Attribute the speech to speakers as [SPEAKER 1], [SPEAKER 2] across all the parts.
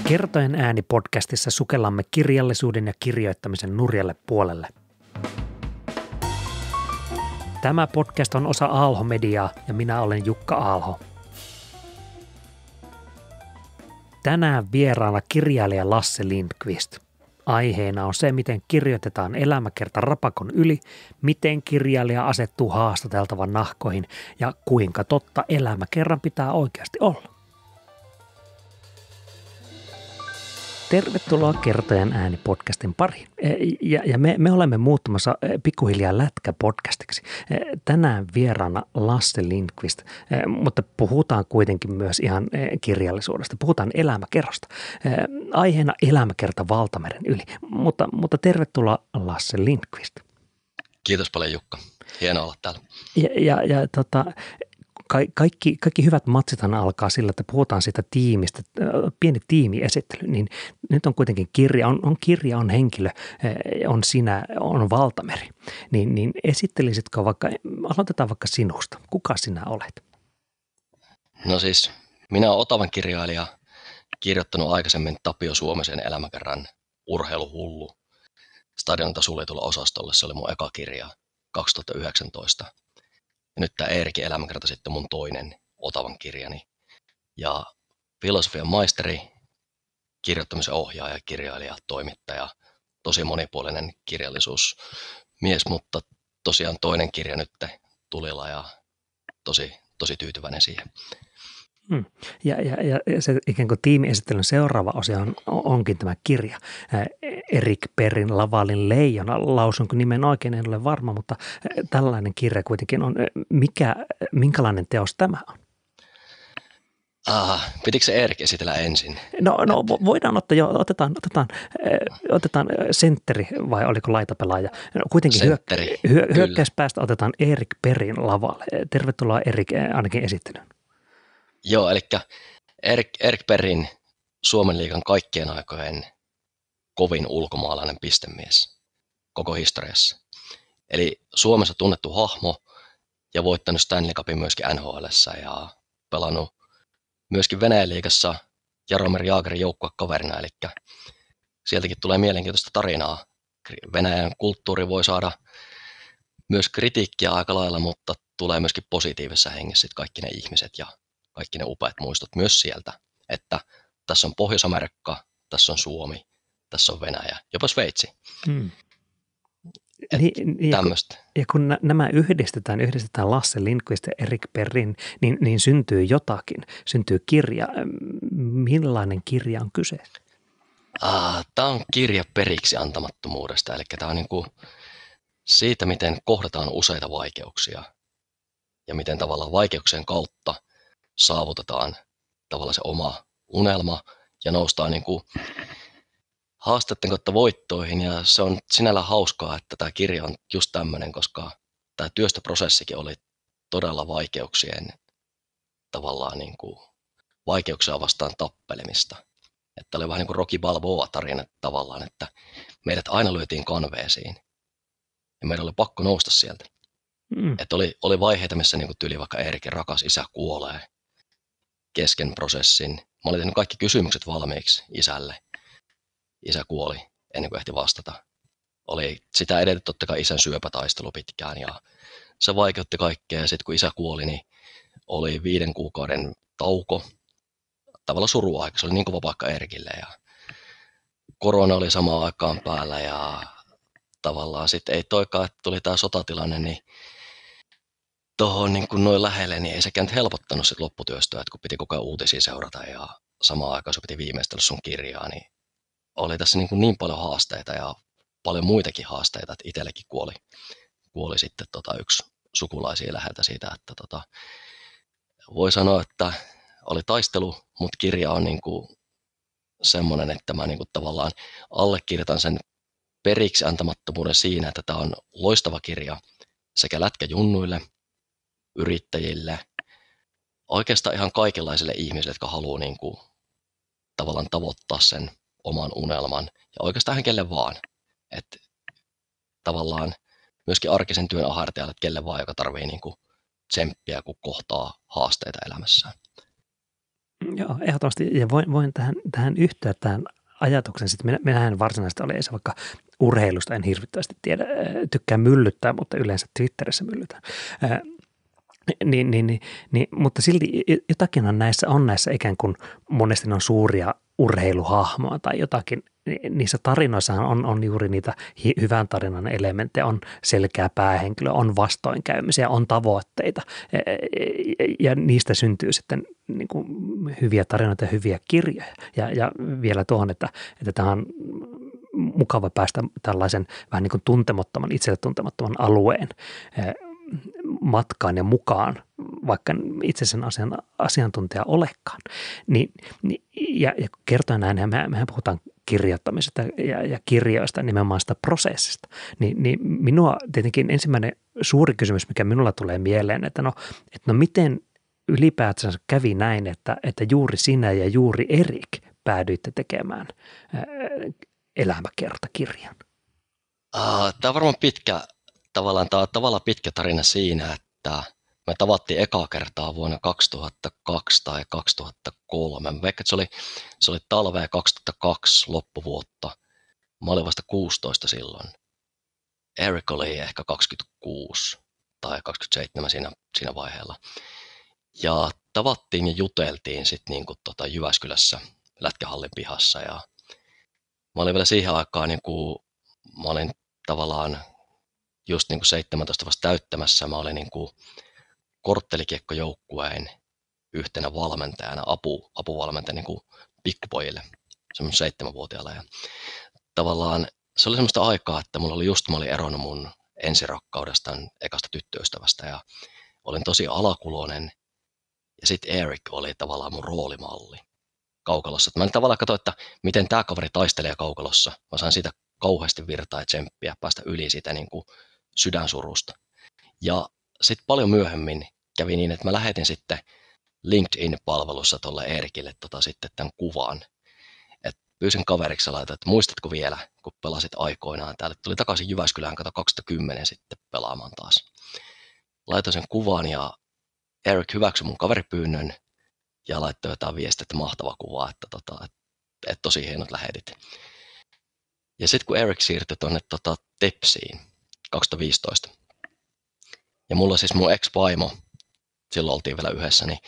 [SPEAKER 1] Kertojen ääni podcastissa sukellamme kirjallisuuden ja kirjoittamisen nurjalle puolelle. Tämä podcast on osa Aalho-mediaa ja minä olen Jukka Aalho. Tänään vieraana kirjailija Lasse Lindqvist. Aiheena on se, miten kirjoitetaan elämäkerta rapakon yli, miten kirjailija asettuu haastateltavan nahkoihin ja kuinka totta elämäkerran pitää oikeasti olla. Tervetuloa Kertojen ääni podcastin pariin. Ja me olemme muuttumassa pikkuhiljaa lätkäpodcastiksi. Tänään vieraana Lasse Lindqvist, mutta puhutaan kuitenkin myös ihan kirjallisuudesta. Puhutaan elämäkerrasta. Aiheena elämäkerta valtameren yli. Mutta tervetuloa Lasse Lindqvist.
[SPEAKER 2] Kiitos paljon Jukka. Hienoa olla täällä.
[SPEAKER 1] Kaikki hyvät matsithan alkaa sillä, että puhutaan siitä tiimistä, pieni tiimiesittely, niin nyt on kuitenkin kirja, on henkilö, on sinä, on valtameri. Niin esittelisitkö aloitetaan vaikka sinusta. Kuka sinä olet?
[SPEAKER 2] No siis, minä olen Otavan kirjailija, kirjoittanut aikaisemmin Tapio Suomisen elämäkerran Urheiluhullu Stadionilta suljetulla osastolle. Se oli mun eka kirja 2019. Ja nyt tämä Eerikin elämäkerta sitten mun toinen Otavan kirjani. Ja filosofian maisteri, kirjoittamisen ohjaaja, kirjailija, toimittaja, tosi monipuolinen kirjallisuusmies, mutta tosiaan toinen kirja nyt tulilla ja tosi tyytyväinen siihen.
[SPEAKER 1] Ja se ikään kuin tiimiesittelyn seuraava osio onkin tämä kirja. Erik Perrin Lavalin Leijona, lausunko nimen oikein, en ole varma, mutta tällainen kirja kuitenkin on. Minkälainen teos tämä on?
[SPEAKER 2] Pitikö se Erik esitellä ensin?
[SPEAKER 1] No voidaan ottaa otetaan sentteri vai oliko laitapelaaja? No, kuitenkin hyökkäyspäästä otetaan Erik Perrin lavalle. Tervetuloa Erik ainakin esittelyyn.
[SPEAKER 2] Joo, eli Erik Perrin Suomen liigan kaikkien aikojen kovin ulkomaalainen pistemies koko historiassa. Eli Suomessa tunnettu hahmo ja voittanut Stanley Cupin myöskin NHL:ssä ja pelannut myöskin Venäjän liigassa Jaromir Jaagerin joukkuekaverina. Eli sieltäkin tulee mielenkiintoista tarinaa. Venäjän kulttuuri voi saada myös kritiikkiä aika lailla, mutta tulee myöskin positiivisessa hengessä kaikki ne ihmiset ja kaikki ne upeat muistot myös sieltä, että tässä on Pohjois-Amerikka, tässä on Suomi, tässä on Venäjä, jopa Sveitsi. Tämmöistä.
[SPEAKER 1] Ja kun nämä yhdistetään Lasse Lindqvist ja Erik Perrin, niin syntyy jotakin, syntyy kirja. Millainen kirja on kyseessä?
[SPEAKER 2] Tämä on kirja periksi antamattomuudesta, eli tämä on niin kuin siitä, miten kohdataan useita vaikeuksia ja miten tavallaan vaikeuksien kautta saavutetaan tavallaan se oma unelma ja noustaan niin kuin haasteiden kautta voittoihin. Ja se on sinällään hauskaa, että tämä kirja on just tämmöinen, koska tämä työstöprosessikin oli todella tavallaan niin kuin vaikeuksia vastaan tappelemista. Että oli vähän niin kuin Rocky Balboa-tarina tavallaan, että meidät aina lyötiin kanveesiin ja meidän oli pakko nousta sieltä. Että oli vaiheita, missä niin kuin tyyli vaikka Eerikin rakas isä kuolee kesken prosessin. Mä olin tehnyt kaikki kysymykset valmiiksi isälle. Isä kuoli ennen kuin ehti vastata. Oli sitä edellyt totta kai isän syöpätaistelu pitkään ja se vaikeutti kaikkea. Ja sitten kun isä kuoli, niin oli 5 kuukauden tauko. Tavallaan suruaika. Se oli niin kova paikka Eerikille ja korona oli samaan aikaan päällä ja tavallaan sitten ei toikaan, että tuli tämä sotatilanne, niin tuohon niin kuin noin lähelle, niin ei sekään nyt helpottanut sit lopputyöstöä, että kun piti koko ajan uutisia seurata ja samaan aikaan se piti viimeistellä sun kirjaa, niin oli tässä niin paljon haasteita ja paljon muitakin haasteita, että itsellekin kuoli sitten yksi sukulaisia läheltä siitä, että voi sanoa, että oli taistelu, mutta kirja on niin kuin semmoinen, että mä niin kuin tavallaan allekirjoitan sen periksi antamattomuuden siinä, että tämä on loistava kirja sekä lätkäjunnuille, yrittäjille, oikeastaan ihan kaikenlaisille ihmisille, jotka haluaa niin kuin tavallaan tavoittaa sen oman unelman ja oikeastaan ihan kelle vaan. Että tavallaan myöskin arkisen työn ahartajalle, että kelle vaan, joka tarvitsee niin kuin tsemppiä, kun kohtaa haasteita elämässään.
[SPEAKER 1] Joo, ehdottomasti. Ja voin tähän yhtyä tähän ajatuksen. Sitten minähän varsinaisesti oli se vaikka urheilusta, en hirvittävästi tiedä, tykkään myllyttää, mutta yleensä Twitterissä myllytään. Mutta silti jotakin on näissä ikään kuin monesti ne on suuria urheiluhahmoa tai jotakin. Niissä tarinoissahan on juuri niitä hyvän tarinan elementtejä, on selkeä päähenkilö, on vastoinkäymisiä, on tavoitteita ja niistä syntyy sitten niin kuin hyviä tarinoita ja hyviä kirjoja. Ja vielä tuohon, että tämä on mukava päästä tällaisen vähän niin kuin tuntemattoman, itselle tuntemattoman alueen matkaan ja mukaan, vaikka itse sen asiantuntija olekaan. Ja kertoa näin, mehän puhutaan kirjoittamisesta ja kirjoista, nimenomaan sitä prosessista. Niin minua tietenkin ensimmäinen suuri kysymys, mikä minulla tulee mieleen, että miten ylipäätänsä kävi näin, että juuri sinä ja juuri Erik päädyitte tekemään elämäkertakirjan?
[SPEAKER 2] Tämä on varmaan tavallaan pitkä tarina siinä, että me tavattiin ekaa kertaa vuonna 2002 tai 2003. Vaikka se oli talvea 2002 loppuvuotta. Mä olin vasta 16 silloin. Eric oli ehkä 26 tai 27 siinä vaiheella. Ja tavattiin ja juteltiin sitten niin Jyväskylässä Lätkähallin pihassa. Ja mä olin vielä siihen aikaan, mä olin tavallaan just 17 vasta täyttämässä. Mä olin korttelikiekkojoukkueen yhtenä valmentajana, apuvalmentajana pikkupojille, semmoinen 7-vuotiaille. Ja tavallaan se oli semmoista aikaa, että mä olin eronnut mun ensirakkaudestaan ekasta tyttöystävästä ja olin tosi alakuloinen. Ja sitten Eric oli tavallaan mun roolimalli kaukalossa. Mä tavallaan katsoin, että miten tämä kaveri taistelee kaukalossa. Mä sain siitä kauheasti virtaa ja tsemppiä, päästä yli siitä sydänsurusta. Ja sitten paljon myöhemmin kävi niin, että mä lähetin sitten LinkedIn-palvelussa tuolle Erikille sitten tämän kuvan. Et pyysin kaveriksi laitoin, että muistatko vielä, kun pelasit aikoinaan täällä. Tuli takaisin Jyväskylään 2010 sitten pelaamaan taas. Laitoin sen kuvan ja Eric hyväksyi mun kaveripyynnön ja laittoi jotain viestiä, että mahtava kuva, että tosi hienot lähetit. Ja sitten kun Eric siirtyi tuonne Tepsiin 2015, ja mulla siis mun ex-vaimo, silloin oltiin vielä yhdessä, niin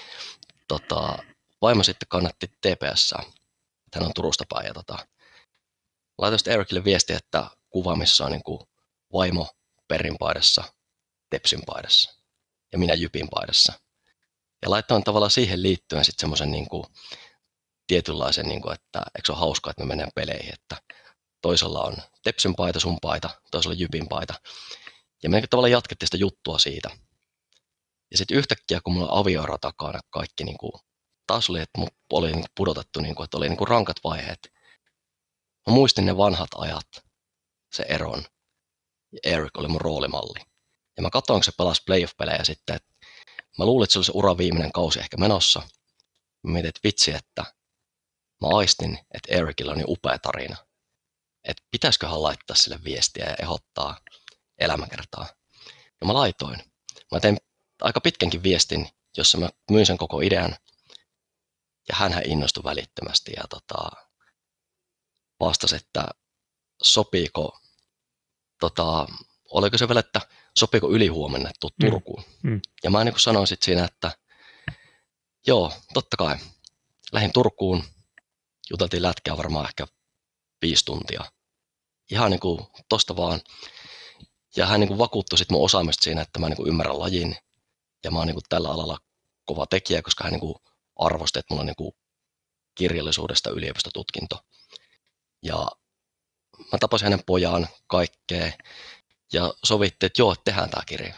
[SPEAKER 2] vaimo sitten kannatti TPS, että hän on Turusta päin. Ja laitoin sitten Ericille viestiä, että kuva, missä on vaimo Perin paidassa, Tepsin paidassa ja minä Jypin paidassa. Ja laittoin tavallaan siihen liittyen sitten semmoisen tietynlaisen, että eikö se ole hauskaa, että me mennään peleihin, että toisella on Tepsin paita, sun paita, toisella Jypin paita. Ja me tavallaan jatkettiin sitä juttua siitä. Ja sitten yhtäkkiä, kun mulla avioero takana kaikki taas oli, että mut oli pudotettu, että oli rankat vaiheet. Mä muistin ne vanhat ajat, se eron. Ja Eric oli mun roolimalli. Ja mä katsoin, kun se pelasi playoff-pelejä sitten, että mä luulin, että se oli se uran viimeinen kausi ehkä menossa. Mä mietin, että vitsi, että mä aistin, että Ericillä on niin upea tarina. Että pitäisiköhän laittaa sille viestiä ja ehdottaa elämäkertaa. No mä laitoin. Mä tein aika pitkänkin viestin, jossa mä myin sen koko idean. Ja hänhän innostui välittömästi ja vastasi, että sopiiko, oliko se vielä, että sopiiko ylihuomenna tuu Turkuun. Ja mä sanoin sitten siinä, että joo, totta kai. Lähdin Turkuun, juteltiin lätkää varmaan ehkä 5 tuntia. Ihan tosta vaan. Ja hän vakuuttui sitten mun osaamista siinä, että mä ymmärrän lajin. Ja mä oon tällä alalla kova tekijä, koska hän arvosti, että mulla on kirjallisuudesta yliopistotutkinto. Ja mä tapasin hänen pojaan kaikkea. Ja sovittiin, että joo, tehdään tää kirja.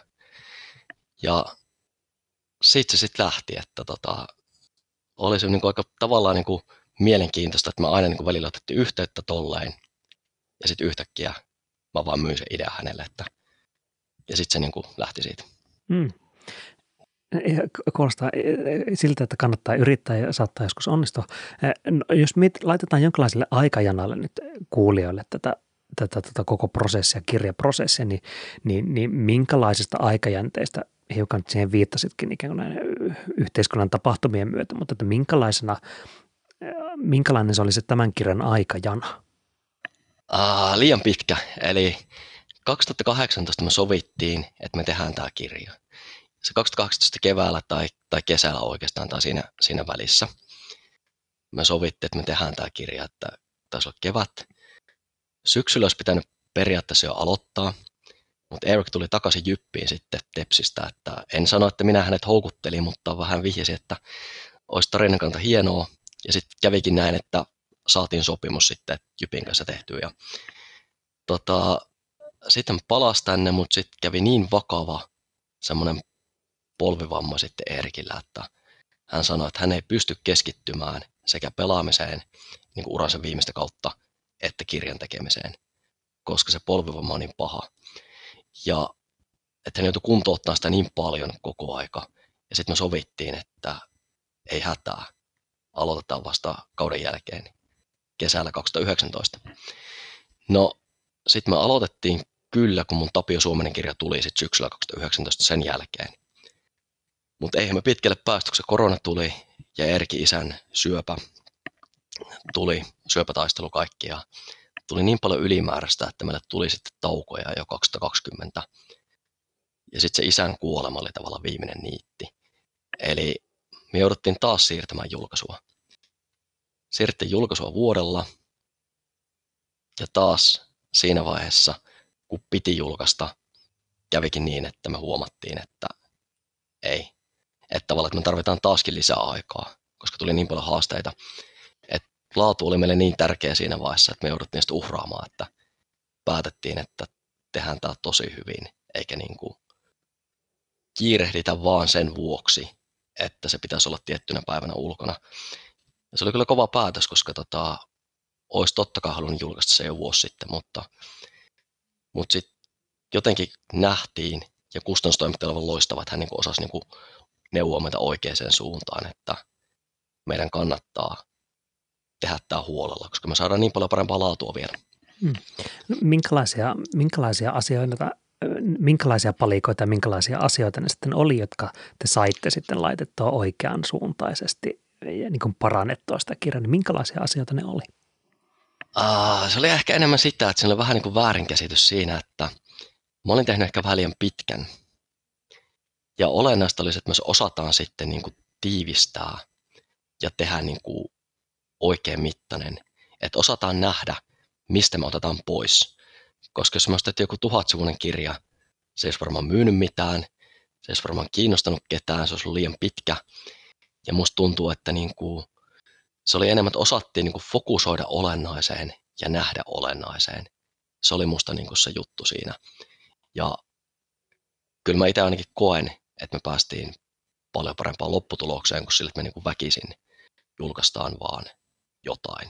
[SPEAKER 2] Ja siitä se sitten lähti, että oli se aika tavallaan mielenkiintoista, että mä aina välillä otettiin yhteyttä tolleen. Ja sitten yhtäkkiä mä vaan myin sen idea hänelle, ja sitten se lähti siitä.
[SPEAKER 1] Kuulostaa siltä, että kannattaa yrittää ja saattaa joskus onnistua. Jos laitetaan jonkinlaiselle aikajanalle nyt kuulijoille tätä koko prosessia, kirjaprosessia, niin minkälaisesta aikajänteestä hiukan siihen viittasitkin ikään kuin näin yhteiskunnan tapahtumien myötä, mutta että minkälainen se oli se tämän kirjan aikajana?
[SPEAKER 2] Liian pitkä. Eli 2018 me sovittiin, että me tehdään tämä kirja. Se 2018 keväällä tai kesällä oikeastaan tai siinä välissä. Me sovittiin, että me tehdään tämä kirja, että taisi olla kevät. Syksyllä olisi pitänyt periaatteessa jo aloittaa, mutta Eric tuli takaisin Jyppiin sitten Tepsistä, että en sano, että minä hänet houkuttelin, mutta vähän vihjasi, että olisi tarinan kannalta hienoa. Ja sitten kävikin näin, että saatiin sopimus sitten Jypin kanssa tehtyä. Ja sitten palasi tänne, mutta sitten kävi niin vakava semmoinen polvivamma sitten Erikillä, että hän sanoi, että hän ei pysty keskittymään sekä pelaamiseen niin kuin uransa viimeistä kautta, että kirjan tekemiseen, koska se polvivamma on niin paha. Ja että hän joutui kuntouttaa sitä niin paljon koko aika. Ja sitten me sovittiin, että ei hätää, aloitetaan vasta kauden jälkeen kesällä 2019. No sitten me aloitettiin kyllä, kun mun Tapio Suomenen kirja tuli sitten syksyllä 2019 sen jälkeen. Mutta eihän me pitkälle päästy, kun se korona tuli ja Erkin isän syöpä tuli, syöpätaistelu kaikki ja tuli niin paljon ylimääräistä, että meille tuli sitten taukoja jo 2020. Ja sitten se isän kuolema oli tavallaan viimeinen niitti. Eli me jouduttiin taas siirtämään julkaisua. Siirrettiin julkaisua vuodella ja taas siinä vaiheessa, kun piti julkaista, kävikin niin, että me huomattiin, että ei. Että tavallaan, että me tarvitaan taaskin lisää aikaa, koska tuli niin paljon haasteita. Että laatu oli meille niin tärkeä siinä vaiheessa, että me jouduttiin sitä uhraamaan, että päätettiin, että tehdään tämä tosi hyvin, eikä niin kuin kiirehditä vaan sen vuoksi, että se pitäisi olla tiettynä päivänä ulkona. Ja se oli kyllä kova päätös, koska olisi totta kai halunnut julkaista se jo vuosi sitten, mutta sitten jotenkin nähtiin, ja kustannustoimittajalla on loistava, että hän niin osasi niin neuvoa meitä oikeaan suuntaan, että meidän kannattaa tehdä tämä huolella, koska me saadaan niin paljon parempaa laatua vielä.
[SPEAKER 1] No, minkälaisia asioita, minkälaisia palikoita ja minkälaisia asioita ne sitten oli, jotka te saitte sitten laitettua oikean suuntaisesti ja niin kuin parannettua sitä kirjaa, niin minkälaisia asioita ne oli?
[SPEAKER 2] Se oli ehkä enemmän sitä, että siinä oli vähän niin kuin väärinkäsitys siinä, että mä olin tehnyt ehkä vähän liian pitkän. Ja olennaista olisi, että myös osataan sitten niin kuin tiivistää ja tehdä niin kuin oikein mittainen. Että osataan nähdä, mistä me otetaan pois. Koska jos me olisi tehty joku 1000-sivuinen kirja, se ei olisi varmaan myynyt mitään, se ei olisi varmaan kiinnostanut ketään, se olisi ollut liian pitkä. Ja musta tuntuu, että niin kuin se oli enemmän, että osattiin niin kuin fokusoida olennaiseen ja nähdä olennaiseen. Se oli musta niin kuin se juttu siinä. Ja kyllä mä itse ainakin koen, että me päästiin paljon parempaan lopputulokseen, kuin sille, että me niin kuin väkisin julkaistaan vaan jotain.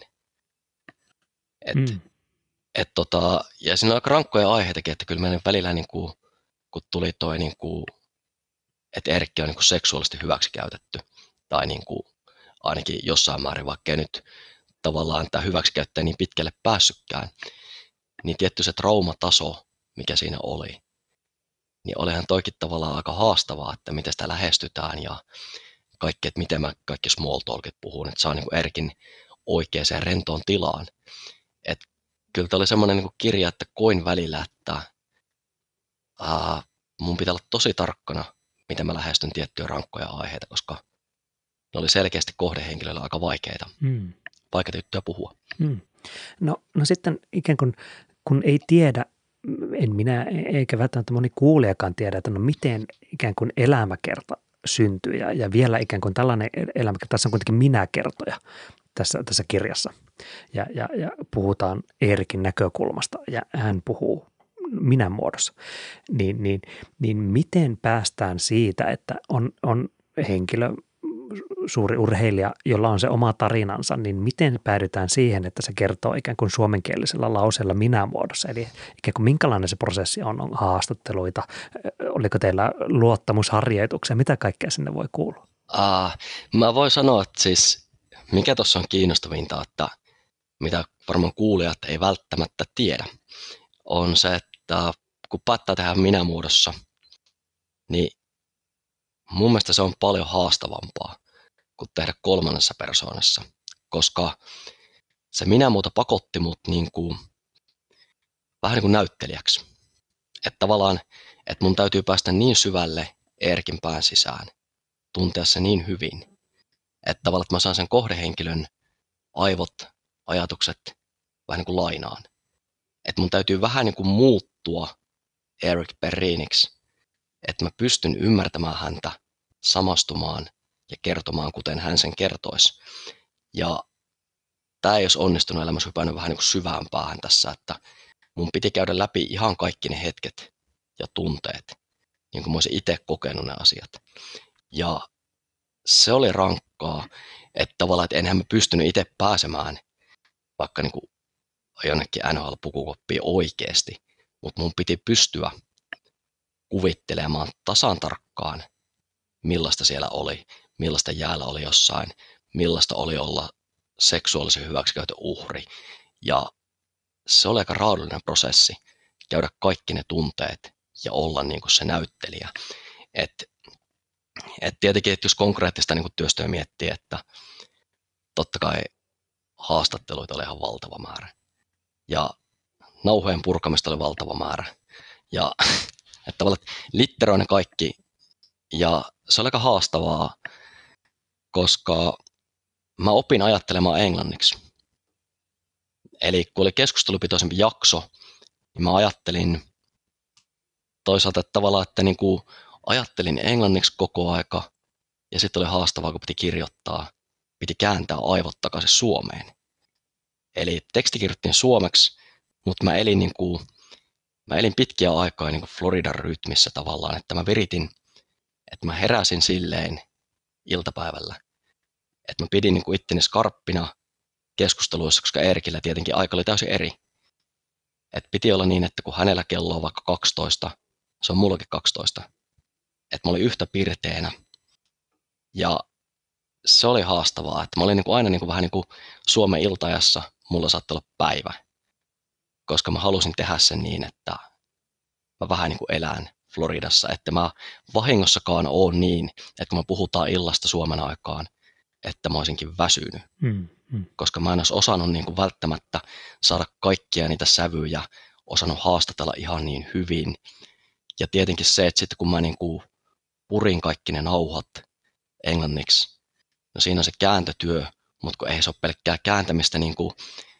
[SPEAKER 2] Ja siinä on aika rankkoja aiheitakin, että kyllä meidän välillä, niin kuin, kun tuli toi, niin kuin, että Erkki on niin kuin seksuaalisesti hyväksikäytetty, tai niin kuin, ainakin jossain määrin, vaikka ei nyt tavallaan tämä hyväksikäyttäjä niin pitkälle päässytkään, niin tietty se traumataso, mikä siinä oli, niin olihan toikin tavallaan aika haastavaa, että miten sitä lähestytään ja kaikki, että miten mä kaikki small talkit puhun, että saa niin kuin Erkin oikeaan rentoon tilaan. Että kyllä tämä oli semmoinen niin kuin kirja, että koin välillä, että mun pitää olla tosi tarkkana, miten mä lähestyn tiettyjä rankkoja aiheita, koska ne oli selkeästi kohdehenkilöille aika vaikeita juttuja puhua.
[SPEAKER 1] No sitten ikään kuin, kun ei tiedä, en minä eikä välttämättä moni kuulijakaan tiedä, että no miten ikään kuin elämäkerta syntyy ja vielä ikään kuin tällainen elämäkerta, tässä on kuitenkin minäkertoja tässä kirjassa ja puhutaan Erikin näkökulmasta ja hän puhuu minän muodossa, niin miten päästään siitä, että on henkilö, suuri urheilija, jolla on se oma tarinansa, niin miten päädytään siihen, että se kertoo ikään kuin suomenkielisellä lauseella minä-muodossa? Eli ikään kuin minkälainen se prosessi on haastatteluita, oliko teillä luottamusharjoituksia, mitä kaikkea sinne voi kuulua?
[SPEAKER 2] Mä voin sanoa, että siis mikä tuossa on kiinnostavinta, että mitä varmaan kuulijat ei välttämättä tiedä, on se, että kun päättää tehdä minä-muodossa, niin mun mielestä se on paljon haastavampaa kuin tehdä kolmannessa persoonassa, koska se minä-muuta pakotti mut vähän niin kuin näyttelijäksi. Että tavallaan, että mun täytyy päästä niin syvälle Eerkin pään sisään, tuntea se niin hyvin, että tavallaan, että mä saan sen kohdehenkilön aivot, ajatukset vähän niin kuin lainaan. Että mun täytyy vähän niin kuin muuttua Eric Perriniksi, että mä pystyn ymmärtämään häntä, samastumaan ja kertomaan, kuten hän sen kertoisi. Ja tämä ei olisi onnistunut elämässä hypännyt vähän niin kuin syvään päähän tässä, että mun piti käydä läpi ihan kaikki ne hetket ja tunteet, niin kuin mä olisin itse kokenut ne asiat. Ja se oli rankkaa, että tavallaan, että enhän mä pystynyt itse pääsemään vaikka niin kuin jonnekin NHL-pukukoppiin oikeasti, mutta mun piti pystyä kuvittelemaan tasan tarkkaan, millaista siellä oli, millaista jäällä oli jossain, millaista oli olla seksuaalisen hyväksikäytön uhri. Ja se oli aika raadollinen prosessi, käydä kaikki ne tunteet ja olla niin kuin se näyttelijä. Et tietenkin, että jos konkreettista niin kuin työstöä miettii, että totta kai haastatteluita oli ihan valtava määrä. Ja nauhojen purkamista oli valtava määrä. Ja että tavallaan litteroin ne kaikki. Ja se oli aika haastavaa, koska mä opin ajattelemaan englanniksi. Eli kun oli keskustelupitoisempi jakso, niin mä ajattelin toisaalta että tavallaan, että niin kuin ajattelin englanniksi koko aika. Ja sitten oli haastavaa, kun piti kirjoittaa, piti kääntää aivot takaisin Suomeen. Eli teksti kirjoitin suomeksi, mutta mä elin pitkiä aikaa niin kuin Floridan rytmissä tavallaan, että mä viritin, että mä heräsin silleen iltapäivällä, että mä pidin niin kuin itteni skarppina keskusteluissa, koska Eerikillä tietenkin aika oli täysin eri. Että piti olla niin, että kun hänellä kello on vaikka 12, se on mullakin 12. Että mä olin yhtä pirteänä. Ja se oli haastavaa, että mä olin niin kuin aina niin kuin vähän niin kuin Suomen iltajassa, mulla saattoi olla päivä. Koska mä halusin tehdä sen niin, että mä vähän niin kuin elän Floridassa, että mä vahingossakaan oon niin, että kun me puhutaan illasta Suomen aikaan, että mä olisinkin väsynyt. Koska mä en olisi osannut niin kuin välttämättä saada kaikkia niitä sävyjä, osannut haastatella ihan niin hyvin. Ja tietenkin se, että sitten kun mä niin kuin purin kaikki ne nauhat englanniksi, no siinä on se kääntötyö, mutta kun ei se ole pelkkää kääntämistä niin kuin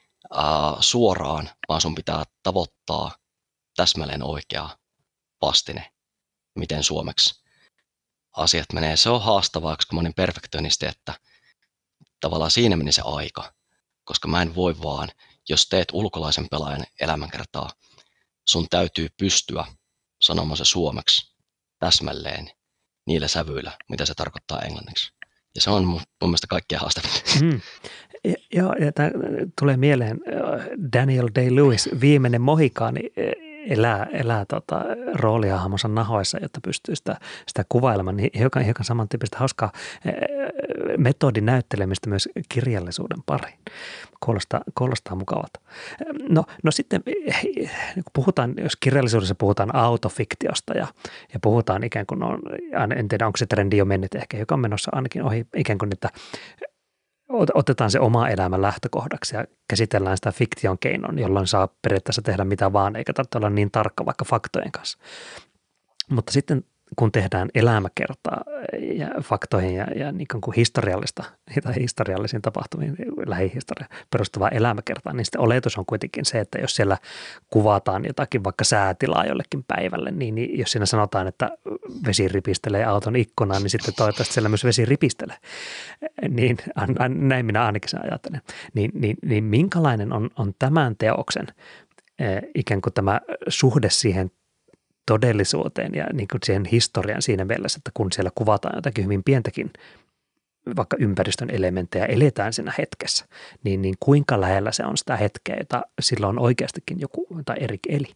[SPEAKER 2] suoraan, vaan sun pitää tavoittaa täsmälleen oikea vastine, miten suomeksi asiat menee. Se on haastavaa, koska mä olin perfektionisti, että tavallaan siinä meni se aika, koska mä en voi vaan, jos teet ulkolaisen pelaajan elämänkertaa, sun täytyy pystyä sanomaan se suomeksi täsmälleen niillä sävyillä, mitä se tarkoittaa englanniksi. Ja se on mun mielestä kaikkein haastavinta.
[SPEAKER 1] Joo, ja tämä tulee mieleen Daniel Day-Lewis, viimeinen mohikaani, elää roolihahmonsa nahoissa, jotta pystyy sitä kuvailemaan. Niin hiukan samantyyppistä hauskaa metodin näyttelemistä myös kirjallisuuden pariin. Kuulostaa mukavalta. No sitten, kun puhutaan, jos kirjallisuudessa puhutaan autofiktiosta ja puhutaan ikään kuin, en tiedä onko se trendi jo mennyt ehkä, joka on menossa ainakin ohi, ikään kuin, että otetaan se oma elämä lähtökohdaksi ja käsitellään sitä fiktion keinoin, jolloin saa periaatteessa tehdä mitä vaan, eikä tarvitse olla niin tarkka vaikka faktojen kanssa. Mutta sitten kun tehdään elämäkertaa ja faktoihin ja niin kuin historiallisiin tapahtumiin, lähihistoria perustuvaa elämäkertaa, niin sitten oletus on kuitenkin se, että jos siellä kuvataan jotakin vaikka säätilaa jollekin päivälle, niin jos siinä sanotaan, että vesi ripistelee auton ikkunaan, niin sitten toivottavasti siellä myös vesi ripistelee. Niin näin minä ainakin sen ajattelen. Niin minkälainen on tämän teoksen ikään kuin tämä suhde siihen todellisuuteen ja niin kuin siihen historian siinä mielessä, että kun siellä kuvataan jotakin hyvin pientäkin vaikka ympäristön elementtejä, eletään siinä hetkessä, niin kuinka lähellä se on sitä hetkeä, jota silloin oikeastikin joku tai Erik eli?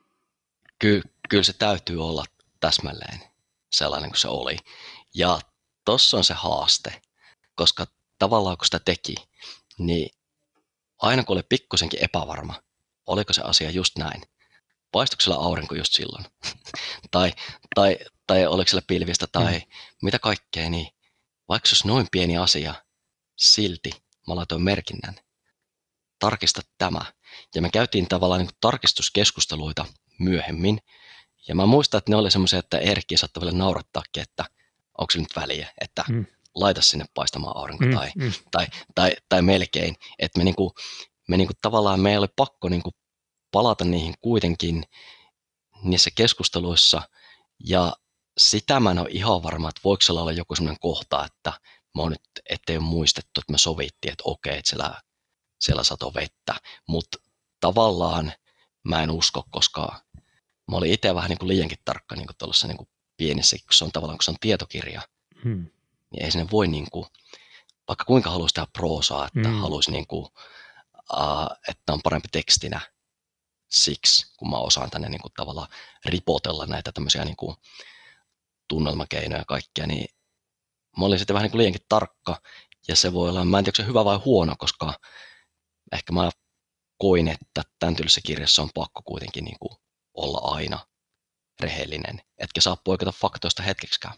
[SPEAKER 2] Kyllä se täytyy olla täsmälleen sellainen kuin se oli. Ja tossa on se haaste, koska tavallaan kun sitä teki, niin aina kun oli pikkusenkin epävarma, oliko se asia just näin, paistuiko siellä aurinko just silloin, tai, tai, tai oliko siellä pilvistä, tai mitä kaikkea, niin vaikka se olisi noin pieni asia, silti mä laitoin merkinnän, tarkista tämä. Ja me käytiin tavallaan niin kuin tarkistuskeskusteluita myöhemmin, ja mä muistan, että ne oli semmoisia, että Erkki saattoi vielä naurattaakin, että onko se nyt väliä, että laita sinne paistamaan aurinko tai melkein. Että me tavallaan me ei ole pakko palata niihin kuitenkin niissä keskusteluissa. Ja sitä mä en ole ihan varma, että voiko siellä olla joku semmoinen kohta, että mä oon nyt, ettei ole muistettu, että me sovittiin, että okei, että siellä satoi vettä. Mutta tavallaan mä en usko, koska mä olin itse vähän liiankin tarkka tuollaisessa pienissä, kun se on tavallaan, kun se on tietokirja, niin ei sinne voi, vaikka kuinka haluaisi tehdä proosaa, että haluaisi, että on parempi tekstinä siksi, kun mä osaan tänne tavallaan ripotella näitä tämmöisiä tunnelmakeinoja ja kaikkea, niin mä olin sitten vähän liiankin tarkka, ja se voi olla, mä en tiedä, onko se hyvä vai huono, koska ehkä mä koin, että tämän tyylisessä kirjassa on pakko kuitenkin olla aina rehellinen, etkä saa poiketa faktoista hetkeksikään.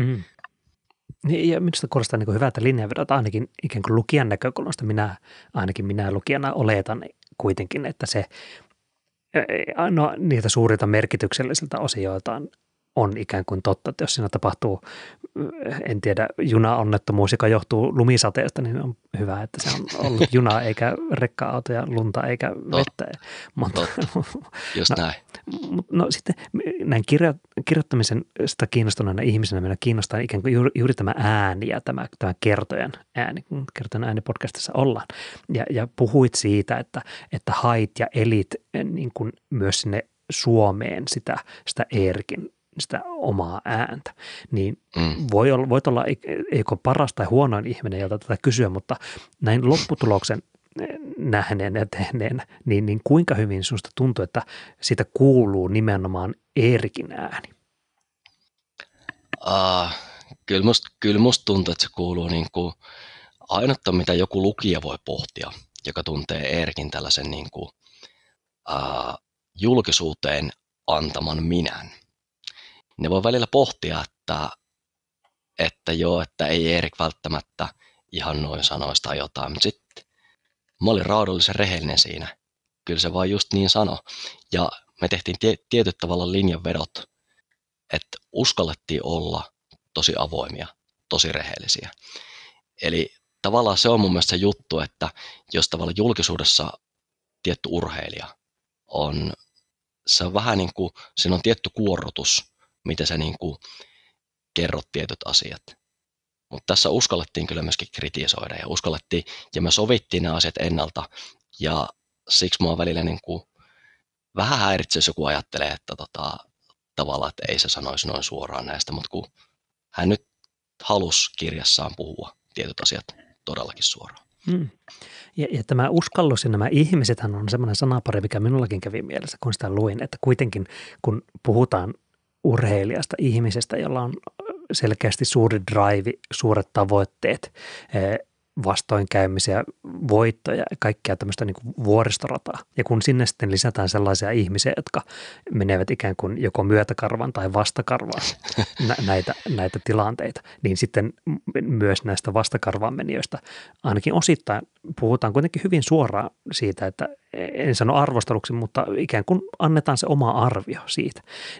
[SPEAKER 1] Ja minusta kuulostaa hyvältä linjanvedot, ainakin ikään kuin lukijan näkökulmasta. Minä lukijana oletan kuitenkin, että se niiltä suurilta merkityksellisiltä osioiltaan on ikään kuin totta, että jos siinä tapahtuu, en tiedä, junaonnettomuus, joka johtuu lumisateesta, niin on hyvä, että se on ollut juna eikä rekka-auto ja lunta eikä vettä.
[SPEAKER 2] Just näin.
[SPEAKER 1] No sitten näin kirjoittamisen sitä kiinnostuneena ihmisenä meillä kiinnostaa ikään kuin juuri tämä ääni ja tämä kertojan ääni, kun kertojan äänipodcastissa ollaan. Ja puhuit siitä, että hait ja elit niin kuin myös sinne Suomeen sitä Eerikin sitä omaa ääntä, niin voit olla eikö paras tai huonoin ihminen, jolta tätä kysyä, mutta näin lopputuloksen nähneen ja tehneen, niin kuinka hyvin sinusta tuntuu, että siitä kuuluu nimenomaan Eerikin ääni?
[SPEAKER 2] Kyllä musta tuntuu, että se kuuluu ainutta, mitä joku lukija voi pohtia, joka tuntee Eerikin tällaisen julkisuuteen antaman minän. Ne voi välillä pohtia, että ei Eerik välttämättä ihan noin sanoisi tai jotain, mutta sitten mä olin raadollisen rehellinen siinä. Kyllä se vaan just niin sano. Ja me tehtiin tietyt tavalla linjanvedot, että uskallettiin olla tosi avoimia, tosi rehellisiä. Eli tavallaan se on mun mielestä se juttu, että jos tavallaan julkisuudessa tietty urheilija se on vähän siinä on tietty kuorrutus, miten sä kerrot tietyt asiat. Mutta tässä uskallettiin kyllä myöskin kritisoida ja uskallettiin, ja me sovittiin nämä asiat ennalta, ja siksi mua välillä vähän häiritsee, jos joku ajattelee, että tavallaan, että ei se sanoisi noin suoraan näistä, mutta kun hän nyt halusi kirjassaan puhua tietyt asiat todellakin suoraan.
[SPEAKER 1] Ja tämä uskallus ja nämä ihmisethän on semmoinen sanapari, mikä minullakin kävi mielessä, kun sitä luin, että kuitenkin kun puhutaan urheilijasta, ihmisestä, jolla on selkeästi suuri drive, suuret tavoitteet, vastoinkäymisiä, voittoja ja kaikkea tämmöistä vuoristorataa. Ja kun sinne sitten lisätään sellaisia ihmisiä, jotka menevät ikään kuin joko myötäkarvaan tai vastakarvaan näitä tilanteita, niin sitten myös näistä vastakarvaan menijöistä ainakin osittain puhutaan kuitenkin hyvin suoraan siitä, että en sano arvosteluksi, mutta ikään kuin annetaan se oma arvio siitä.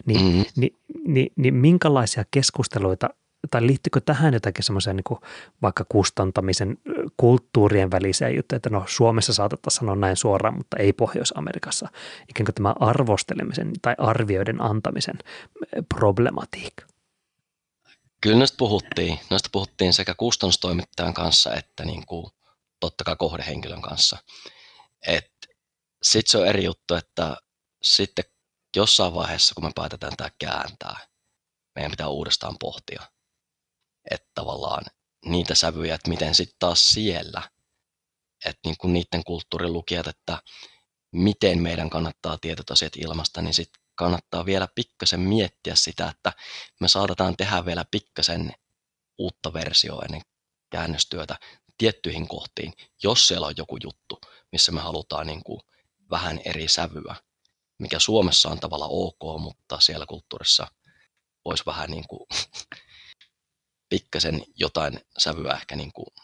[SPEAKER 1] Niin minkälaisia keskusteluita tai liittyykö tähän jotakin semmoisia vaikka kustantamisen kulttuurien välisiä juttuja, että Suomessa saatettaisiin sanoa näin suoraan, mutta ei Pohjois-Amerikassa. Ikään kuin tämä arvostelemisen tai arvioiden antamisen problematiikka.
[SPEAKER 2] Kyllä noista puhuttiin sekä kustannustoimittajan kanssa että totta kai kohdehenkilön kanssa. Sitten se on eri juttu, että sitten jossain vaiheessa, kun me päätetään tämä kääntää, meidän pitää uudestaan pohtia, että tavallaan niitä sävyjä, että miten sitten taas siellä, että niiden kulttuurin lukijat, että miten meidän kannattaa tietyt asiat ilmaista, niin sitten kannattaa vielä pikkasen miettiä sitä, että me saatetaan tehdä vielä pikkasen uutta versioa ennen käännöstyötä tiettyihin kohtiin, jos siellä on joku juttu, missä me halutaan vähän eri sävyä, mikä Suomessa on tavallaan ok, mutta siellä kulttuurissa olisi vähän niin kuin pikkasen jotain sävyä ehkä niin kuin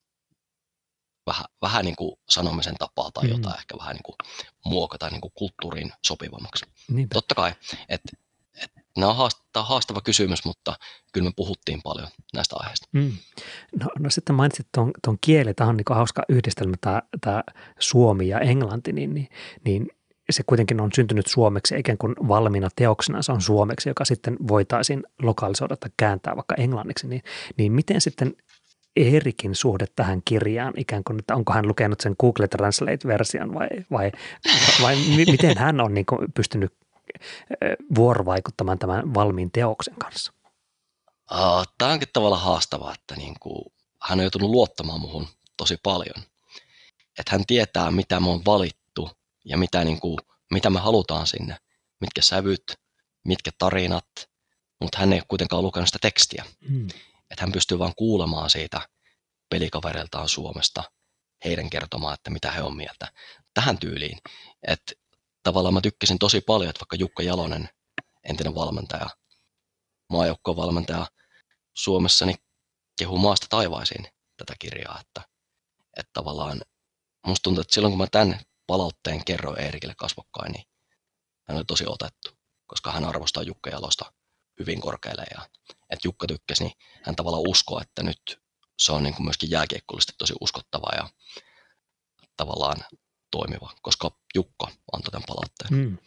[SPEAKER 2] vähän niin kuin sanomisen tapaa tai jotain ehkä vähän niin kuin muokata niin kuin kulttuuriin sopivammaksi.
[SPEAKER 1] Niinpä.
[SPEAKER 2] Totta kai, että tämä on haastava kysymys, mutta kyllä me puhuttiin paljon näistä aiheista.
[SPEAKER 1] No sitten mainitsit tuon kieli, tämä on niin hauska yhdistelmä tämä suomi ja englanti, niin se kuitenkin on syntynyt suomeksi ikään kuin valmiina teoksena, se on suomeksi, joka sitten voitaisiin lokalisoida tai kääntää vaikka englanniksi, niin miten sitten Eerikin suhde tähän kirjaan, ikään kuin, että onko hän lukenut sen Google Translate-version vai miten hän on niin kuin pystynyt vuorovaikuttamaan tämän valmiin teoksen kanssa?
[SPEAKER 2] Tämä onkin tavallaan haastavaa, että niin kuin, hän on joutunut luottamaan muhun tosi paljon. Että hän tietää, mitä me on valittu ja mitä me halutaan sinne, mitkä sävyt, mitkä tarinat, mutta hän ei kuitenkaan lukenut sitä tekstiä. Että hän pystyy vaan kuulemaan siitä pelikavereiltaan Suomesta, heidän kertomaan, että mitä he on mieltä. Tähän tyyliin, että tavallaan mä tykkäsin tosi paljon, että vaikka Jukka Jalonen, entinen valmentaja, maajoukkoon valmentaja Suomessa, niin kehuu maasta taivaisiin tätä kirjaa, että tavallaan musta tuntuu, että silloin kun mä tämän palautteen kerroin Eerikille kasvokkain, niin hän oli tosi otettu, koska hän arvostaa Jukka Jalosta hyvin korkealle ja että Jukka tykkäsi, niin hän tavallaan uskoo, että nyt se on niin kuin myöskin jääkiekkoisesti tosi uskottava ja tavallaan toimiva, koska Jukka antoi tämän palautteen.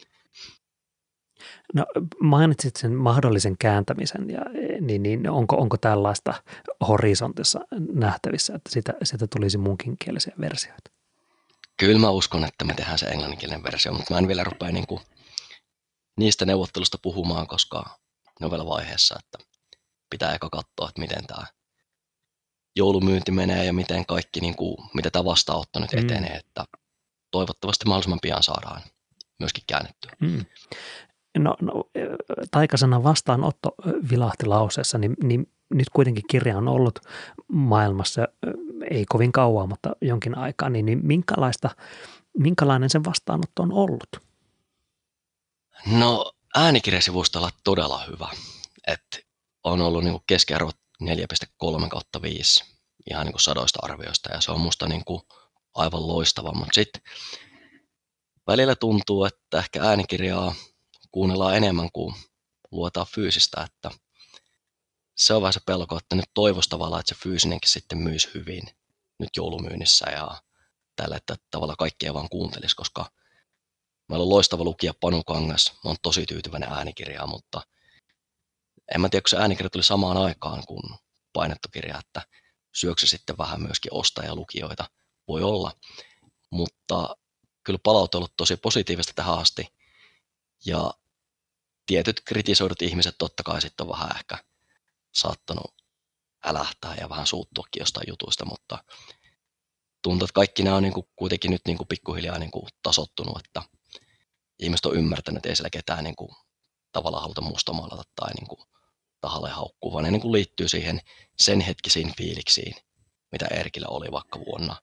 [SPEAKER 1] No mainitsit sen mahdollisen kääntämisen, niin onko tällaista horisontissa nähtävissä, että siitä tulisi munkinkielisiä versioita?
[SPEAKER 2] Kyllä mä uskon, että me tehdään se englanninkielinen versio, mutta mä en vielä rupea niin kuin niistä neuvottelusta puhumaan, koska ne on vielä vaiheessa, että pitää eka katsoa, että miten tämä joulumyynti menee ja miten kaikki, niin kuin, mitä tämä vastaanotto nyt etenee, että toivottavasti mahdollisimman pian saadaan myöskin käännettyä.
[SPEAKER 1] No, taikasanan vastaanotto vilahti lauseessa, niin nyt kuitenkin kirja on ollut maailmassa ei kovin kauan, mutta jonkin aikaa, niin minkälainen sen vastaanotto on ollut?
[SPEAKER 2] No äänikirjasivustolla todella hyvä, että on ollut niin kuin keskiarvo 4,3/5 ihan niin kuin sadoista arvioista ja se on musta niin kuin aivan loistava, mutta sitten välillä tuntuu, että ehkä äänikirjaa kuunnellaan enemmän kuin luetaan fyysistä, että se on vähän se pelko, että nyt toivoisi tavallaan, että se fyysinenkin sitten myisi hyvin nyt joulumyynnissä ja tällä, että tavallaan kaikki ei vaan kuuntelisi, koska meillä on loistava lukija Panu Kangas, mä oon tosi tyytyväinen äänikirjaa, mutta en mä tiedä, kun se äänikirja tuli samaan aikaan kuin painettu kirja, että syöksy sitten vähän myöskin ostajalukijoita, voi olla, mutta kyllä palaute on ollut tosi positiivista tähän asti ja tietyt kritisoidut ihmiset totta kai sitten on vähän ehkä saattanut älähtää ja vähän suuttuakin jostain jutuista, mutta tuntuu, että kaikki nämä on niin kuin kuitenkin nyt niin kuin pikkuhiljaa niin kuin tasottunut, että ihmiset on ymmärtänyt, että ei siellä ketään niin kuin tavallaan haluta mustamaalata tai niin kuin tahalle haukkuu, vaan ne niin kuin liittyy siihen sen hetkisiin fiiliksiin, mitä Eerikillä oli vaikka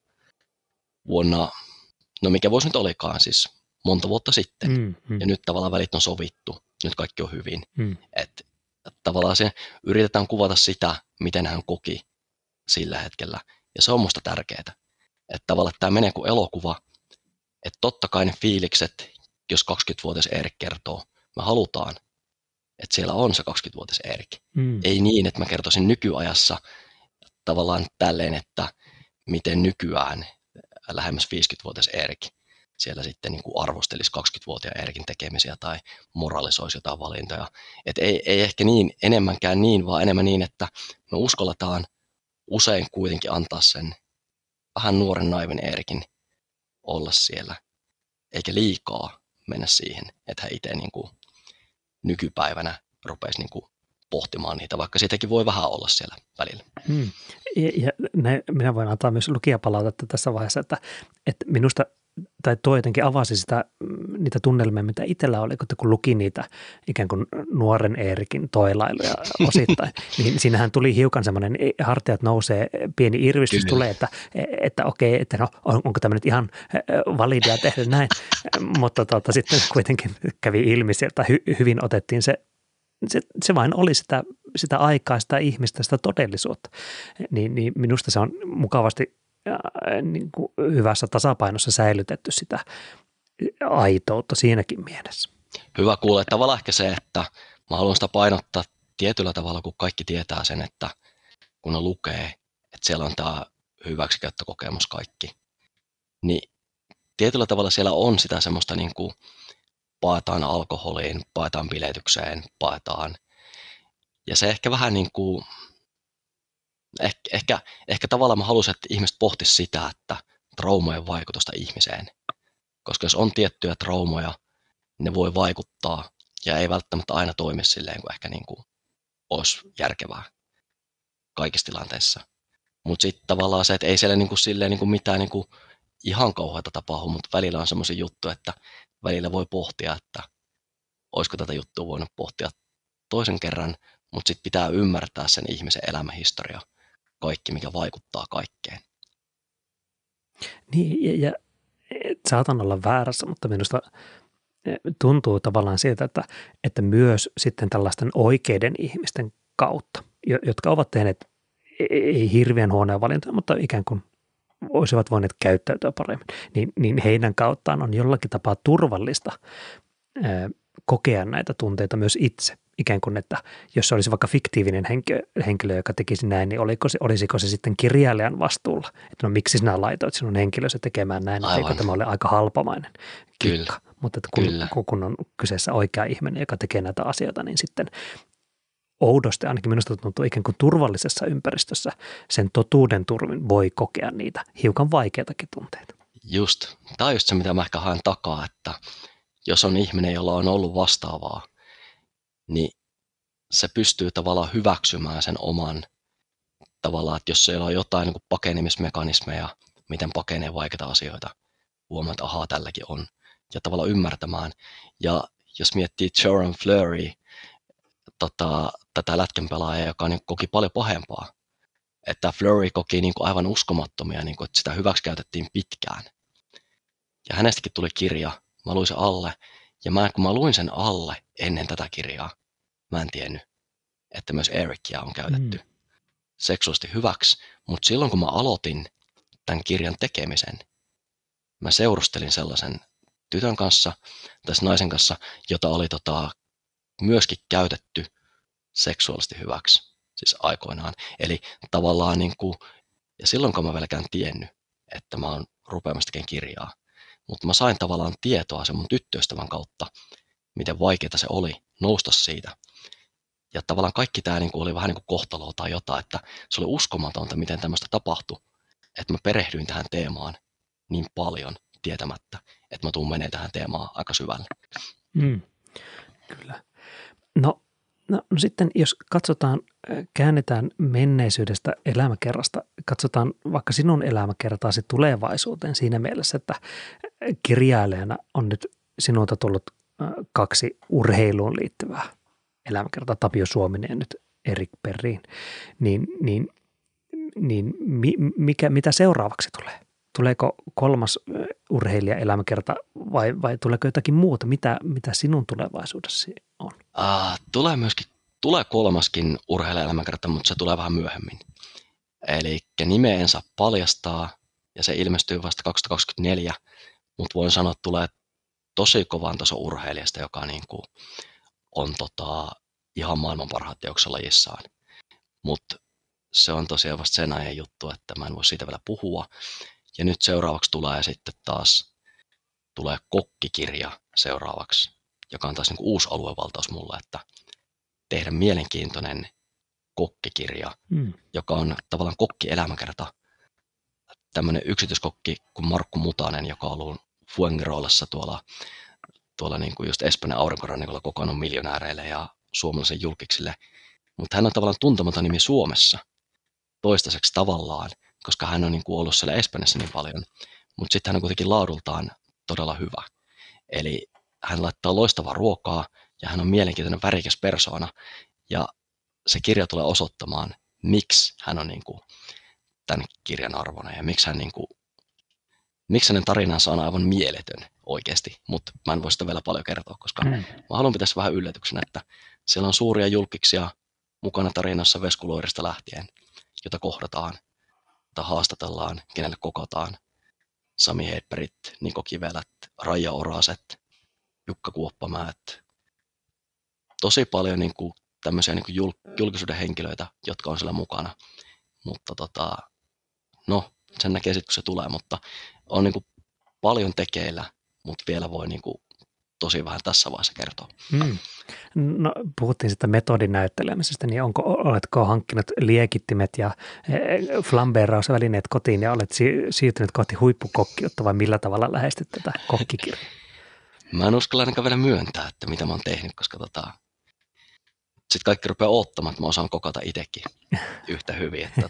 [SPEAKER 2] vuonna, no mikä vuosi nyt olikaan siis, monta vuotta sitten. Ja nyt tavallaan välit on sovittu, nyt kaikki on hyvin. Että tavallaan se yritetään kuvata sitä, miten hän koki sillä hetkellä. Ja se on musta tärkeää. Että tavallaan tämä menee kuin elokuva, että totta kai ne fiilikset, jos 20-vuotias Eerik kertoo, me halutaan, että siellä on se 20-vuotias Eerik. Ei niin, että mä kertoisin nykyajassa tavallaan tälleen, että miten nykyään lähemmäs 50-vuotias Eerik siellä sitten niin kuin arvostelisi 20-vuotiaan Eerikin tekemisiä tai moralisoisi jotain valintoja. Että ei ehkä niin enemmänkään niin, vaan enemmän niin, että me uskalletaan usein kuitenkin antaa sen vähän nuoren naivin Eerikin olla siellä, eikä liikaa mennä siihen, että hän itse niin kuin nykypäivänä rupeisi niin kuin pohtimaan niitä, vaikka siitäkin voi vähän olla siellä välillä.
[SPEAKER 1] Ja minä voin antaa myös lukijapalautetta tässä vaiheessa, että minusta tai tuo jotenkin avasi niitä tunnelmia, mitä itsellä oli, kun luki niitä ikään kuin nuoren Eerikin toilailuja osittain, niin siinähän tuli hiukan semmoinen, hartiat nousee, pieni irvistys
[SPEAKER 2] Kyllä.
[SPEAKER 1] tulee, että okei, että no, onko tämä nyt ihan validia tehdä näin, mutta sitten kuitenkin kävi ilmi sieltä, hyvin otettiin se vain oli sitä aikaa, sitä ihmistä, sitä todellisuutta, niin minusta se on mukavasti niin kuin hyvässä tasapainossa säilytetty sitä aitoutta siinäkin mielessä.
[SPEAKER 2] Hyvä kuulla. Tavallaan ehkä se, että mä haluan sitä painottaa tietyllä tavalla, kun kaikki tietää sen, että kun ne lukee, että siellä on tämä hyväksikäyttökokemus kaikki, niin tietyllä tavalla siellä on sitä semmoista niin kuin paetaan alkoholiin, paetaan biletykseen, paetaan. Ja se ehkä vähän niin kuin, ehkä tavallaan mä haluaisin, että ihmiset pohtis sitä, että traumojen vaikutusta ihmiseen. Koska jos on tiettyjä traumoja, ne voi vaikuttaa ja ei välttämättä aina toimi silleen, kuin ehkä niin kuin olisi järkevää kaikissa tilanteissa. Mutta sitten tavallaan se, että ei siellä niin kuin silleen niin kuin mitään niin kuin ihan kauheata tapahdu, mutta välillä on semmoisia juttuja, että välillä voi pohtia, että olisiko tätä juttua voinut pohtia toisen kerran, mutta sitten pitää ymmärtää sen ihmisen elämähistoria, kaikki mikä vaikuttaa kaikkeen.
[SPEAKER 1] Niin, ja saatan olla väärässä, mutta minusta tuntuu tavallaan siltä, että myös sitten tällaisten oikeiden ihmisten kautta, jotka ovat tehneet ei hirveän huonoja valintoja, mutta ikään kuin olisivat voineet käyttäytyä paremmin, niin heidän kauttaan on jollakin tapaa turvallista kokea näitä tunteita myös itse. Ikään kuin, että jos se olisi vaikka fiktiivinen henkilö, joka tekisi näin, niin olisiko se sitten kirjailijan vastuulla? Että no miksi sinä laitoit sinun henkilösi tekemään näin, eikö tämä ole aika halpamainen kikka? Mutta että kun on kyseessä oikea ihminen, joka tekee näitä asioita, niin sitten oudosti, ainakin minusta tuntuu ikään kuin turvallisessa ympäristössä sen totuuden turvin voi kokea niitä hiukan vaikeitakin tunteita.
[SPEAKER 2] Just. Tämä on just se, mitä mä ehkä haen takaa, että jos on ihminen, jolla on ollut vastaavaa, niin se pystyy tavallaan hyväksymään sen oman tavallaan, että jos siellä on jotain niin kuin pakenemismekanismeja, miten pakenee vaikeita asioita, huomaa, että ahaa, tälläkin on, ja tavallaan ymmärtämään. Ja jos miettii Joran Fleury, tätä lätkänpelaajaa, joka niin koki paljon pahempaa, että Fleury koki niin kuin aivan uskomattomia, niin kuin, että sitä hyväksikäytettiin pitkään. Ja hänestäkin tuli kirja, mä luin sen alle, ja kun mä luin sen alle ennen tätä kirjaa, mä en tiennyt, että myös Ericia on käytetty seksuaalisesti hyväksi, mutta silloin kun mä aloitin tämän kirjan tekemisen, mä seurustelin sellaisen tytön kanssa, tässä naisen kanssa, jota oli myöskin käytetty seksuaalisesti hyväksi, siis aikoinaan. Eli tavallaan niin kuin, ja silloin kun mä vieläkään tiennyt, että mä oon rupeamassa tekemään kirjaa, mutta mä sain tavallaan tietoa sen mun tyttöystävän kautta, miten vaikeaa se oli nousta siitä. Ja tavallaan kaikki tämä niin kuin oli vähän niin kuin kohtaloa tai jotain, että se oli uskomatonta, miten tämmöistä tapahtui, että mä perehdyin tähän teemaan niin paljon tietämättä, että mä tuun menee tähän teemaan aika syvälle.
[SPEAKER 1] Kyllä. No sitten jos katsotaan, käännetään menneisyydestä elämäkerrasta, katsotaan vaikka sinun elämäkertaasi tulevaisuuteen siinä mielessä, että kirjailijana on nyt sinulta tullut 2 urheiluun liittyvää elämäkertaa, Tapio Suominen ja nyt Erik Perrin, mitä seuraavaksi tulee? Tuleeko 3. urheilijaelämäkerta vai tuleeko jotakin muuta? Mitä sinun tulevaisuudessasi on?
[SPEAKER 2] Tulee 3. urheilijaelämäkerta, mutta se tulee vähän myöhemmin. Eli nimeä en saa paljastaa ja se ilmestyy vasta 2024, mutta voin sanoa, että tulee tosi kovan tason urheilijasta, joka niin kuin on ihan maailman parhaat teokset lajissaan. Mutta se on tosiaan vasta sen ajan juttu, että mä en voi siitä vielä puhua. Ja nyt seuraavaksi tulee sitten taas kokkikirja seuraavaksi, joka on taas niin kuin uusi aluevaltaus mulle, että tehdä mielenkiintoinen kokkikirja, joka on tavallaan kokkielämäkerta. Tämmöinen yksityiskokki kuin Markku Mutanen, joka on ollut Fuengiroolassa tuolla niin kuin just Espanjan aurinkorannikolla kokonaan miljonääreille ja suomalaisen julkiksille. Mutta hän on tavallaan tuntematon nimi Suomessa toistaiseksi tavallaan, koska hän on niin kuin ollut siellä Espanjassa niin paljon. mutta sitten hän on kuitenkin laadultaan todella hyvä. Eli hän laittaa loistavaa ruokaa ja hän on mielenkiintoinen värikäs persoona ja se kirja tulee osoittamaan, miksi hän on niin kuin tämän kirjan arvoinen ja miksi hänen tarinansa on aivan mieletön oikeasti, mutta mä en voi sitä vielä paljon kertoa, koska mä haluan pitää vähän yllätyksenä, että siellä on suuria julkiksia mukana tarinassa Veskuloirista lähtien, jota kohdataan, jota haastatellaan, kenelle kokotaan. Sami Hedbergit, Niko Kivelät, Raija Oraset, Jukka Kuoppamäet. Tosi paljon niin kuin tämmöisiä niin kuin julkisuuden henkilöitä, jotka on siellä mukana. Mutta sen näkee sitten, kun se tulee. Mutta on niin kuin paljon tekeillä, mutta vielä voi niin kuin tosi vähän tässä vaiheessa kertoa.
[SPEAKER 1] No, puhuttiin sitä metodin näyttelemisestä, niin oletko hankkinut liekittimet ja flambeerausvälineet kotiin ja olet siirtynyt kohti huippukokkiutta vai millä tavalla lähestyt tätä kokkikirjaa?
[SPEAKER 2] Mä en uskalla ainakaan vielä myöntää, että mitä mä oon tehnyt, koska sitten kaikki rupeaa odottamaan, että mä osaan kokata itsekin yhtä hyvin, että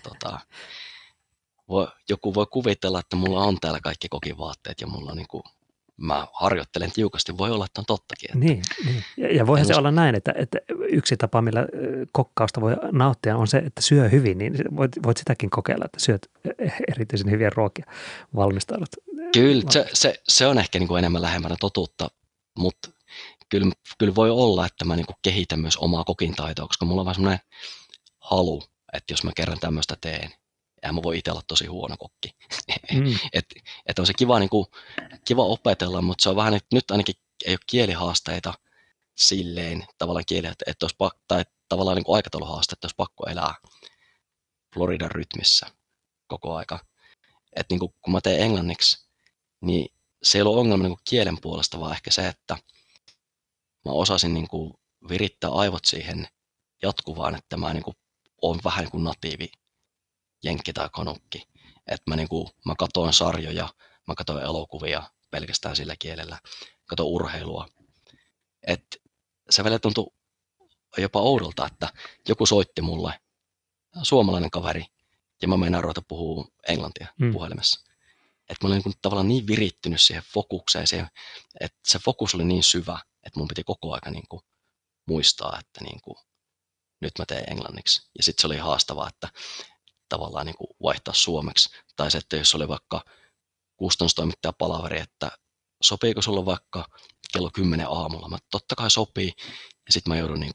[SPEAKER 2] joku voi kuvitella, että mulla on täällä kaikki kokin vaatteet ja mulla on niin kuin, mä harjoittelen tiukasti, voi olla, että on tottakin. Että
[SPEAKER 1] niin. Ja voihan se olla näin, että yksi tapa, millä kokkausta voi nauttia, on se, että syö hyvin, niin voit sitäkin kokeilla, että syöt erityisen hyviä ruokia valmistelut.
[SPEAKER 2] Kyllä, se on ehkä niin kuin enemmän lähemmänä totuutta, mutta kyllä voi olla, että mä niin kuin kehitän myös omaa kokintaitoa, koska mulla on vaan semmoinen halu, että jos mä kerran tämmöistä teen, ja mä voi itse olla tosi huono kokki. Että on se kiva opetella, mutta se on vähän, että nyt ainakin ei ole kielihaasteita silleen tavallaan että olisi tai tavallaan niin kuin aikatauluhaaste, että olisi pakko elää Floridan rytmissä koko aika. Että niin kuin, kun mä teen englanniksi, niin se ei ole ongelma niin kuin kielen puolesta, vaan ehkä se, että mä osasin niin kuin virittää aivot siihen jatkuvaan, että mä niin kuin olen vähän niin kuin natiivi jenkki tai konukki. Että mä katoin sarjoja, mä katoin elokuvia pelkästään sillä kielellä, katoin urheilua. Että se välillä tuntui jopa oudolta, että joku soitti mulle, suomalainen kaveri, ja mä meinaan ruveta puhua englantia puhelimessa. Että mä olin tavallaan niin virittynyt siihen fokukseen, että se fokus oli niin syvä, että mun piti koko ajan muistaa, että nyt mä teen englanniksi. Ja sitten se oli haastavaa, että tavallaan vaihtaa suomeksi. Tai se, että jos oli vaikka kustannustoimittaja palaveri, että sopiiko sulla vaikka kello 10 aamulla. Mä totta kai sopii. Ja sitten mä joudun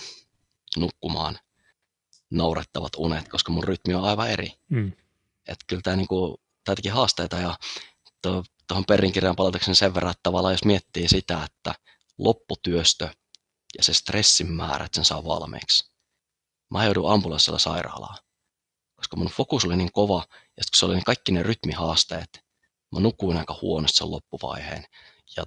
[SPEAKER 2] nukkumaan naurettavat unet, koska mun rytmi on aivan eri. Että kyllä tämä teki haasteita ja tuohon Perrin-kirjaan palatakseni sen verran, että tavallaan jos miettii sitä, että lopputyöstö ja se stressin määrä, että sen saa valmiiksi. Mä joudun ambulanssilla sairaalaan, koska mun fokus oli niin kova ja sitten kun se oli niin kaikki ne rytmihaasteet, mä nukuin aika huonosti sen loppuvaiheen ja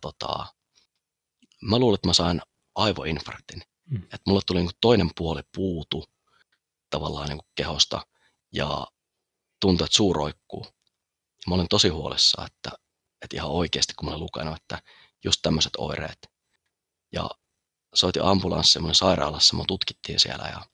[SPEAKER 2] mä luulen, että mä sain aivoinfarktin. Että mulle tuli toinen puoli puutu tavallaan kehosta ja tuntui, että suu roikkuu. Mä olin tosi huolissaan, että ihan oikeasti, kun mä olin lukenut, että just tämmöiset oireet. Ja soitin ambulanssia, mä olin sairaalassa, mä tutkittiin siellä. Ja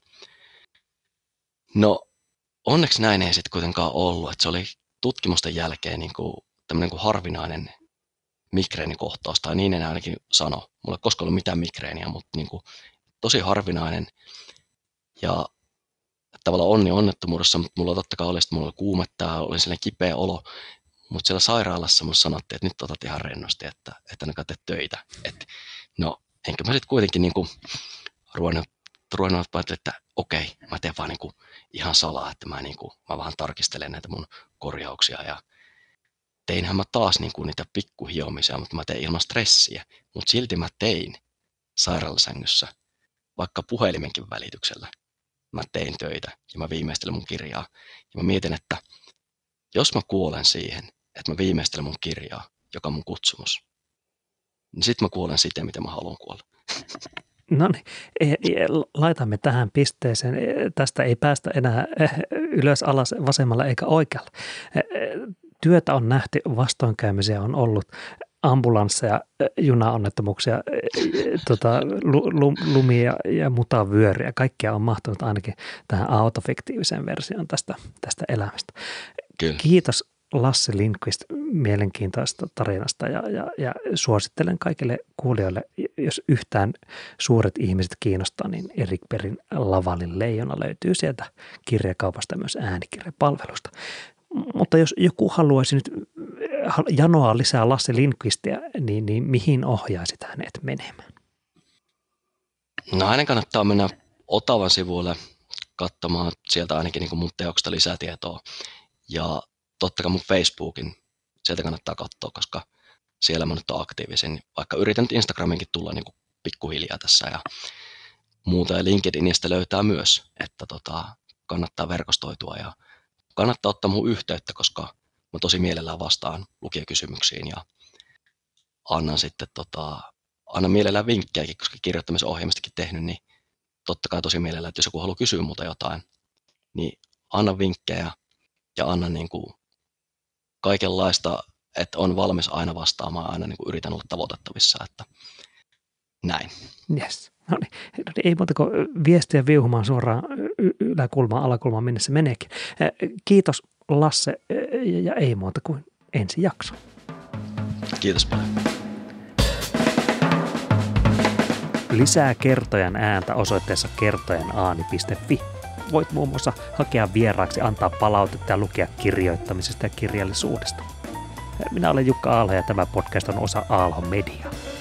[SPEAKER 2] no, onneksi näin ei sitten kuitenkaan ollut, että se oli tutkimusten jälkeen tämmöinen harvinainen migreenikohtaus, tai niin en ainakin sano. Mulla ei koskaan ollut mitään migreeniä, mutta tosi harvinainen. Ja tavallaan onnettomuudessa, mutta mulla totta kai oli kuumetta ja oli sellainen kipeä olo. Mutta siellä sairaalassa mulle sanottiin, että nyt otat ihan rennosti, että ainakaan tee töitä. No, enkä mä sitten kuitenkin ruvennut että okei, mä teen vaan ihan salaa, että mä vähän tarkistelen näitä mun korjauksia. Ja teinhän mä taas niitä pikkuhiomisia, mutta mä tein ilman stressiä. Mutta silti mä tein sairaalasängyssä, vaikka puhelimenkin välityksellä. Mä tein töitä ja mä viimeistelin mun kirjaa. Ja mä mietin, että jos mä kuolen siihen, että mä viimeistelen mun kirjaa, joka on mun kutsumus, niin sit mä kuolen siten, miten mä haluan kuolla.
[SPEAKER 1] No niin, laitamme tähän pisteeseen. Tästä ei päästä enää ylös, alas, vasemmalla eikä oikealla. Työtä on nähty, vastoinkäymisiä on ollut, ambulansseja, junaonnettomuuksia, lumia ja mutavyöriä. Kaikkia on mahtunut ainakin tähän autofiktiiviseen versioon tästä elämästä.
[SPEAKER 2] Kyllä.
[SPEAKER 1] Kiitos Lasse Lindqvist. mielenkiintoista tarinasta ja suosittelen kaikille kuulijoille, jos yhtään suuret ihmiset kiinnostaa, niin Erik Bergin Lavalin leijona löytyy sieltä kirjakaupasta myös äänikirjapalvelusta. Mutta jos joku haluaisi nyt janoa lisää Lasse Lindqvistia, niin mihin ohjaisit hänet menemään?
[SPEAKER 2] No hänen kannattaa mennä Otavan sivuille katsomaan sieltä ainakin niin kuin mun teoksista lisätietoa. Ja totta kai mun Facebookin, sieltä kannattaa katsoa, koska siellä mä nyt oon aktiivisin. Vaikka yritän nyt Instagraminkin tulla niin kuin pikkuhiljaa tässä ja muuta. Ja LinkedInistä löytää myös, että kannattaa verkostoitua ja kannattaa ottaa mun yhteyttä, koska mä tosi mielellään vastaan lukijakysymyksiin ja annan sitten annan mielellään vinkkejäkin, koska kirjoittamisohjelmistakin tehnyt, niin totta kai tosi mielellään, että jos joku haluaa kysyä multa jotain, niin anna vinkkejä ja anna niin kuin kaikenlaista, että on valmis aina vastaamaan, aina niin kuin yritän olla tavoitettavissa, että näin.
[SPEAKER 1] Yes. No niin, ei muuta kuin viestiä viuhumaan suoraan yläkulmaan, alakulmaan, minne se meneekin. Kiitos Lasse ja ei muuta kuin ensi jakso.
[SPEAKER 2] Kiitos paljon.
[SPEAKER 1] Lisää Kertojan ääntä osoitteessa kertojaнаani.fi. Voit muun muassa hakea vieraaksi, antaa palautetta ja lukea kirjoittamisesta ja kirjallisuudesta. Minä olen Jukka Aalho ja tämä podcast on osa Aalho Mediaa.